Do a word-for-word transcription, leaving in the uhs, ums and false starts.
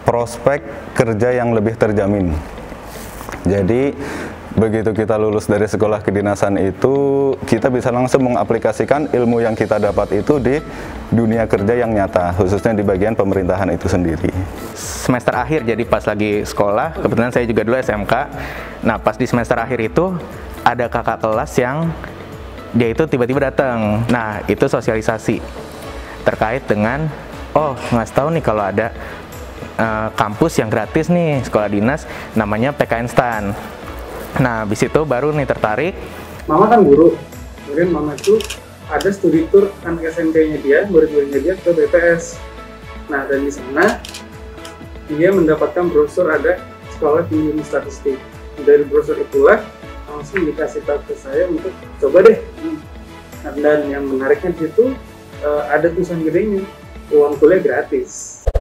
prospek kerja yang lebih terjamin. Jadi begitu kita lulus dari sekolah kedinasan itu, kita bisa langsung mengaplikasikan ilmu yang kita dapat itu di dunia kerja yang nyata, khususnya di bagian pemerintahan itu sendiri. Semester akhir, jadi pas lagi sekolah, kebetulan saya juga dulu S M K. Nah, pas di semester akhir itu ada kakak kelas yang dia itu tiba-tiba datang. Nah, itu sosialisasi terkait dengan, oh ngasih tahu nih kalau ada uh, kampus yang gratis nih, sekolah dinas, namanya P K N STAN. Nah, habis itu baru nih tertarik. Mama kan guru, kemudian mama itu ada studi tour anak S M P-nya dia, murid-muridnya dia ke B P S. Nah, dan di sana dia mendapatkan brosur ada sekolah tinggi ilmu statistik. Dari brosur itulah langsung dikasih tahu ke saya untuk coba deh. Nah, dan yang menariknya di situ uh, ada tulisan gedenya, uang kuliah gratis.